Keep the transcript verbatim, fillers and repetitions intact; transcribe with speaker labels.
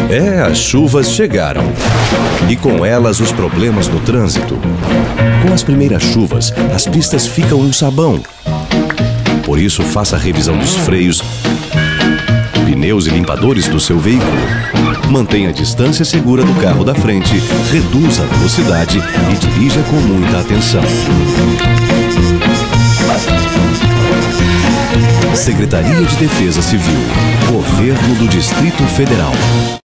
Speaker 1: É, as chuvas chegaram. E com elas os problemas no trânsito. Com as primeiras chuvas, as pistas ficam um sabão. Por isso, faça a revisão dos freios, pneus e limpadores do seu veículo. Mantenha a distância segura do carro da frente, reduza a velocidade e dirija com muita atenção. Secretaria de Defesa Civil, Governo do Distrito Federal.